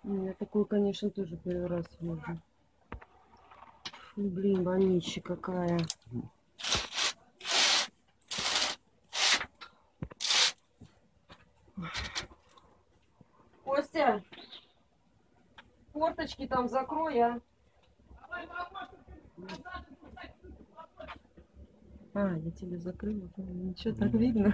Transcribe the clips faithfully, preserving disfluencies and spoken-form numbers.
Я такую, конечно, тоже первый раз вижу. Фу, блин, вонища какая. Костя, форточки там закрой, а. А, я тебе закрыла. Ничего, так видно.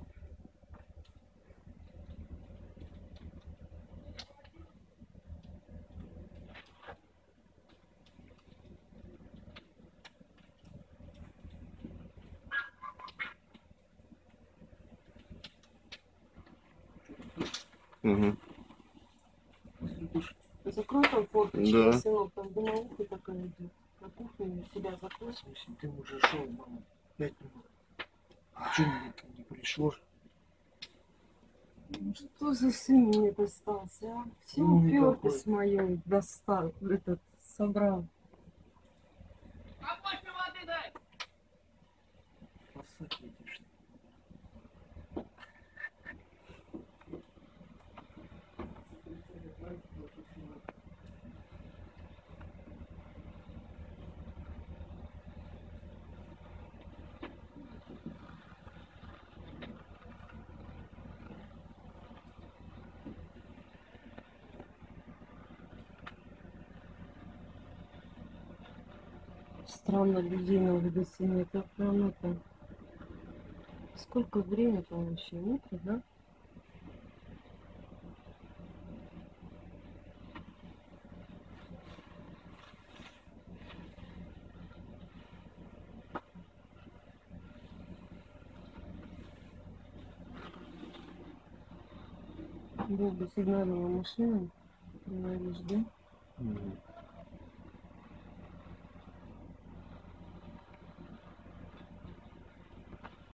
Угу. Закрой там форточки, Да. сынок, там дымовуха такая идет. На кухне себя закрой. Если ты уже шел, мама, пять минут. А что мне не пришло? Ну что за сын мне достался, а? Все Ну, упертость мою достал, этот, собрал. Посадь видишь. Странно, людей на улице нет. Это прям это... Сколько время-то вообще? Утро, да? Долго сигналила машина. Говоришь, да? Угу.